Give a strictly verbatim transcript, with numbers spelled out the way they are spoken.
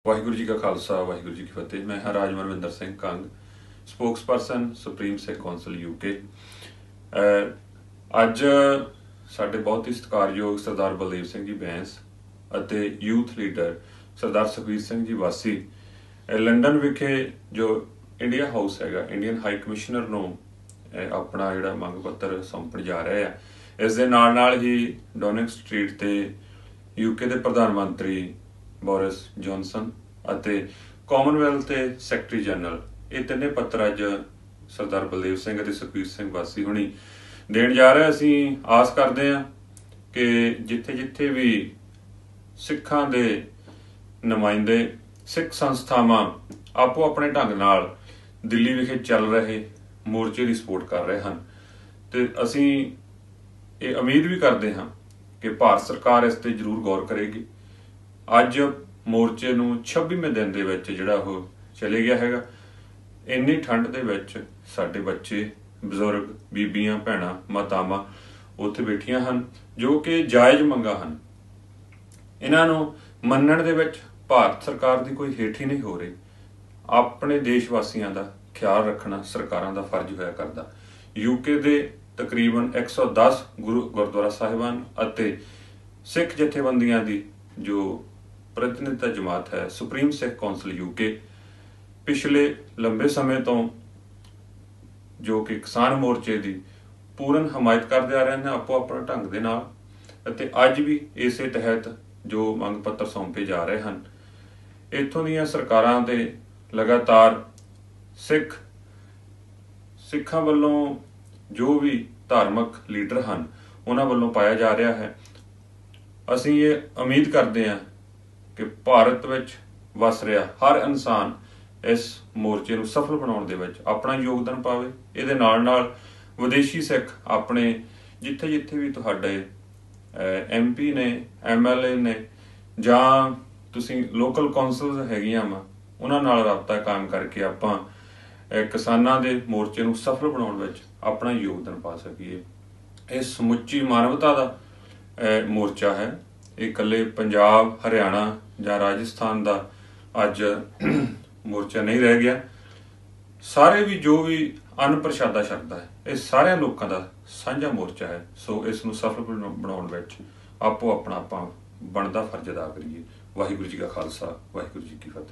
वाहिगुरू जी का खालसा वाहिगुरू जी की फतेह। मैं हाँ Raj Manvinder Singh Kang, spokesperson supreme Sikh council UK. ਅੱਜ ਸਾਡੇ बहुत ही ਸਤਿਕਾਰਯੋਗ सरदार बलदेव सिंह जी बैंस ਅਤੇ यूथ लीडर सरदार सुखबीर सिंह जी वासी लंडन विखे जो इंडिया हाउस हैगा इंडियन हाई कमिश्नर ਨੂੰ अपना ਜਿਹੜਾ ਮੰਗ ਪੱਤਰ ਸੌਂਪਣ ਜਾ ਰਹੇ ਆ। ਇਸ ਦੇ ਨਾਲ ਨਾਲ ਹੀ ਡਾਊਨਿੰਗ ਸਟਰੀਟ ਤੇ यूके ਦੇ ਪ੍ਰਧਾਨ ਮੰਤਰੀ ਬੋਰਿਸ ਜੌਨਸਨ ਅਤੇ ਕਾਮਨਵੈਲਥ ਦੇ ਸੈਕਟਰੀ ਜਨਰਲ ਇਹ ਤਿੰਨੇ ਪੱਤਰ ਅੱਜ सरदार बलदेव सिंह ਅਤੇ ਸੁਖਬੀਰ ਸਿੰਘ ਵਾਸੀ ਹੁਣੀ देण जा रहे। असीं आस करते हैं कि जिथे जिथे भी सिखां दे नुमाइंदे सिख संस्थावां आपो अपने ढंग नाल दिल्ली विखे चल रहे मोर्चे की सपोर्ट कर रहे हैं तो असीं ये उम्मीद भी करते हैं कि भारत सरकार इस ते जरूर गौर करेगी। अज मोर्चे नूं छब्बीवें दिन दे विच जिहड़ा ओह चले गया हैगा। इन्नी ठंड दे विच साडे बच्चे बजुर्ग बीबियां भैणां मातावां उत्थे बैठियां हन जो कि जायज़ मंगां हन। इन्हां नूं मन्नण दे विच भारत सरकार दी कोई हेठी नहीं हो रही। अपने देश वासियां दा ख्याल रखना सरकारां दा फर्ज होया करदा। यूके दे तकरीबन एक सौ दस गुरु गुरुद्वारा साहिबान अते सिख जथेबंदियां दी जो प्रतिनिधिता जमात है सुप्रीम सिख कौंसल यूके पिछले लंबे समय तो जो कि किसान मोर्चे की पूर्ण हमायत करते आ रहे हैं आपो अपने ढंग के नाल अते अज भी इस तहत जो मंग पत्र सौंपे जा रहे हैं। इत्थों दीयां सरकारां दे लगातार सिख सिखां वल्लों जो भी धार्मिक लीडर हैं उन्हां वल्लों पाया जा रहा है। असीं ये उम्मीद करते हैं कि भारत विच वस रहा हर इंसान इस मोर्चे नूं सफल बनाउण दे विच अपना योगदान पावे। इहदे नाल नाल विदेशी सिख अपने जिथे जिथे भी तुहाडे एम पी ने एम एल ए ने जां तुसीं लोकल कौंसल्स हैगियां वा उन्हां नाल राबता कायम करके आपां किसानां दे मोर्चे नूं सफल बनाउण विच अपना योगदान पा सकीए। इह समुच्ची मानवता दा मोर्चा है। इह इकल्ले पंजाब हरियाणा जां राजस्थान दा अज मोर्चा नहीं रह गया। सारे भी जो भी अन्न प्रशादा छकदा है ये सारे लोगों का साझा मोर्चा है। सो इस नूं सफल बनाउण विच आपो अपना आपां बनदा फर्ज अदा करिए। वाहिगुरू जी का खालसा वाहिगुरू जी की फतेह।